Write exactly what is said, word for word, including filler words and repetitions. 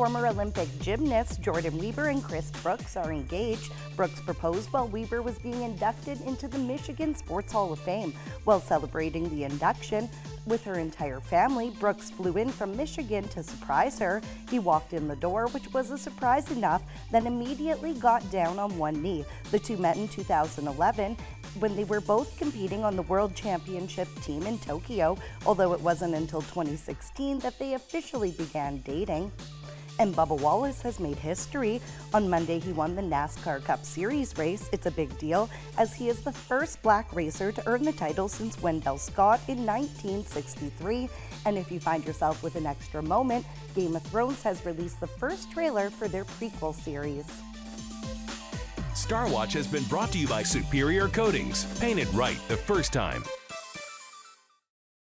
Former Olympic gymnasts Jordan Weber and Chris Brooks are engaged. Brooks proposed while Weber was being inducted into the Michigan Sports Hall of Fame. While celebrating the induction with her entire family, Brooks flew in from Michigan to surprise her. He walked in the door, which was a surprise enough, then immediately got down on one knee. The two met in two thousand eleven when they were both competing on the World Championship team in Tokyo, although it wasn't until twenty sixteen that they officially began dating. And Bubba Wallace has made history. On Monday, he won the NASCAR Cup Series race. It's a big deal, as he is the first black racer to earn the title since Wendell Scott in nineteen sixty-three. And if you find yourself with an extra moment, Game of Thrones has released the first trailer for their prequel series. Star Watch has been brought to you by Superior Coatings. Paint it right the first time.